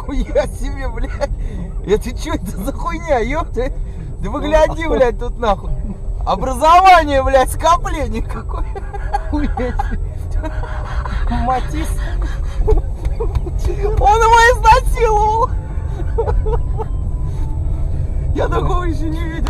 Нихуя себе, блядь. Это что это за хуйня, ёпта? Да вы гляди, блядь, тут нахуй. Образование, блядь, скопление какое. Матис. Он его изнасиловал. Я такого еще не видел.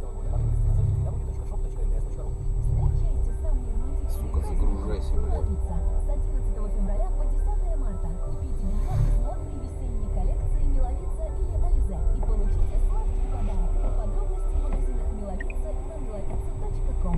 Сука, загружайся, блядь. С 11 февраля по 10 марта купите билет из модной весенней коллекции Милавица или Ализе и получите сладкий подарок. Подробности в магазинах Милавица и на milavica.com.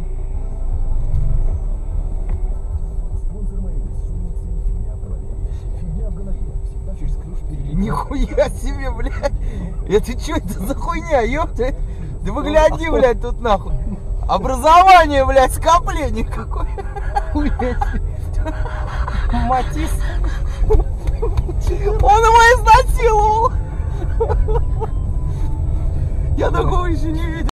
Спонсор моей бессонницы — фигня в голове. Фигня в голове. Всегда через крышу перелетает. Нихуя себе, блядь. Это что это за хуйня, ёпта? Да вы гляди, блядь, тут нахуй. Образование, блядь, скопление какое. Матис. Он его изнасиловал. Я такого еще не видел.